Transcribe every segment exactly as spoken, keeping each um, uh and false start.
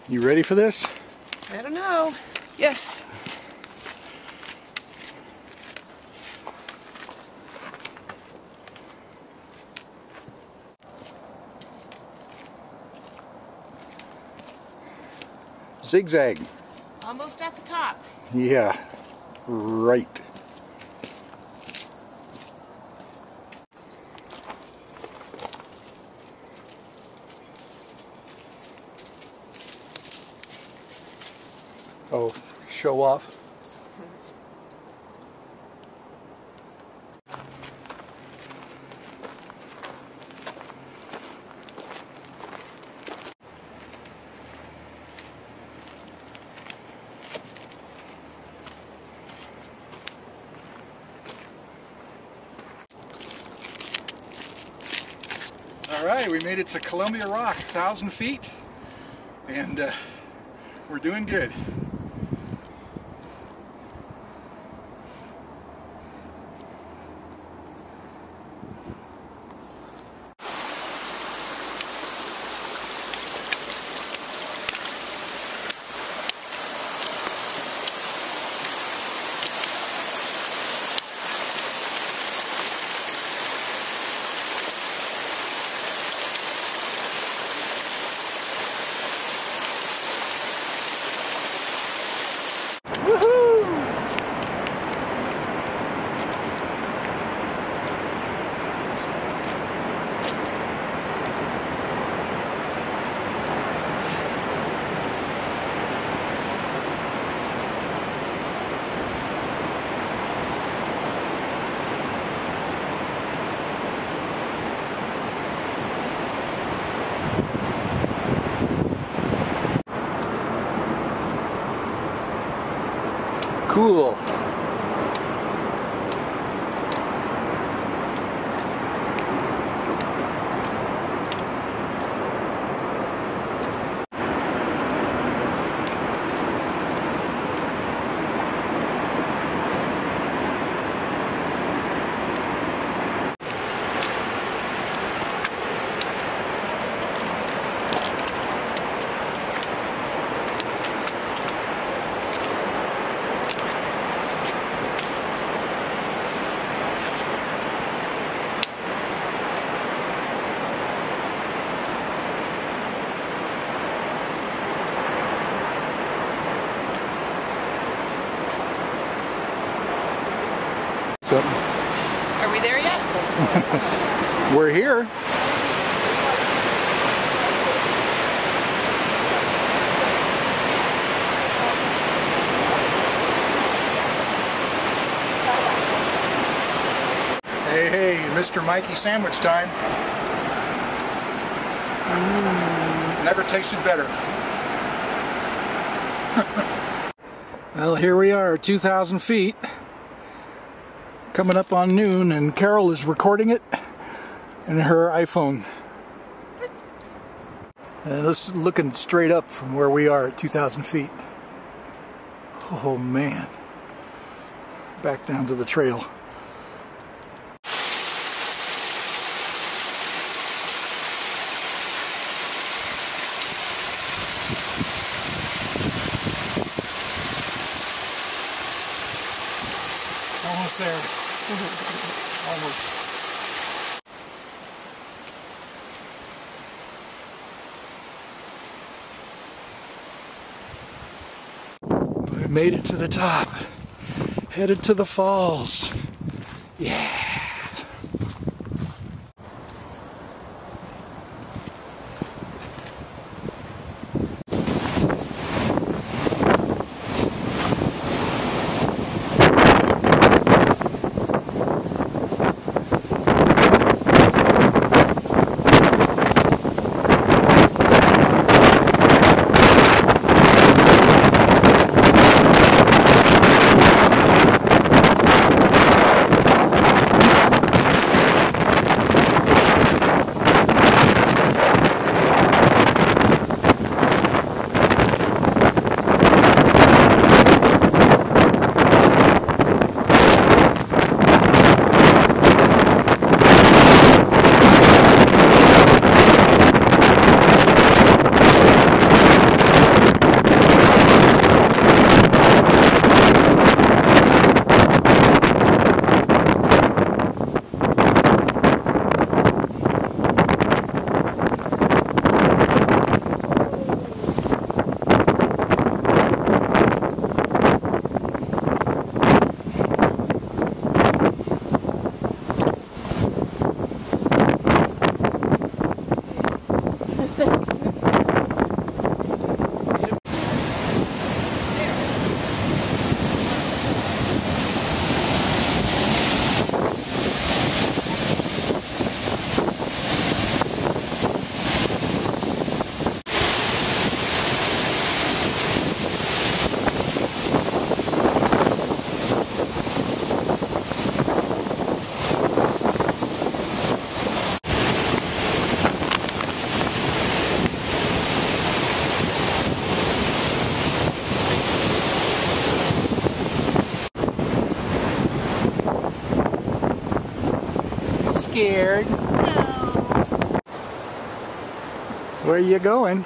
You ready for this? I don't know. Yes. Zigzag. Almost at the top. Yeah, right. Oh, show off. All right, we made it to Columbia Rock, a thousand feet, and uh, we're doing good. Cool. Are we there yet? We're here. Hey, hey, Mister Mikey sandwich time. Mm, never tasted better. Well, here we are, two thousand feet. Coming up on noon, and Carol is recording it in her iPhone. And this is looking straight up from where we are at two thousand feet. Oh man. Back down to the trail. Almost there. Almost. We made it to the top. Headed to the falls. Yeah. scared? No. Where are you going?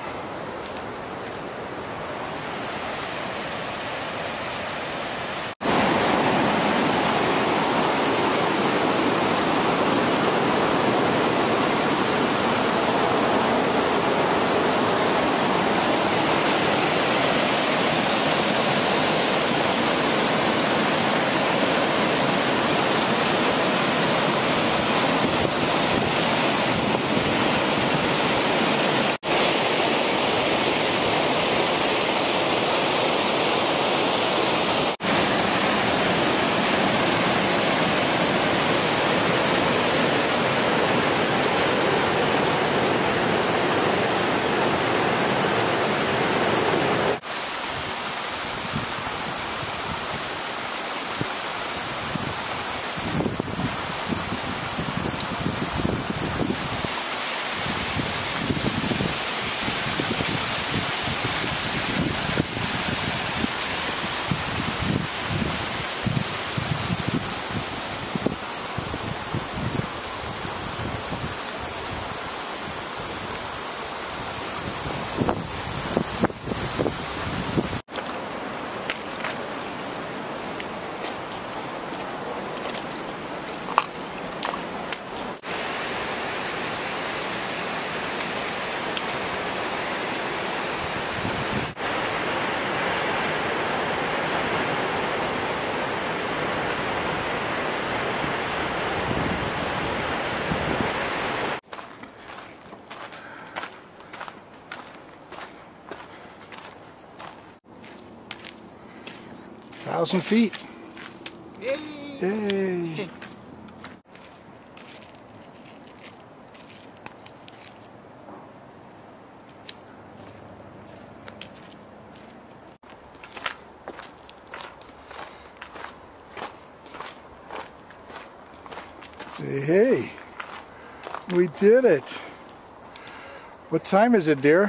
Thousand feet. Yay. Yay. Hey, hey, we did it. What time is it, dear?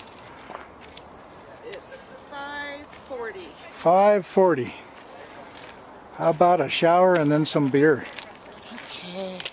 It's five forty. five forty. How about a shower and then some beer? Okay.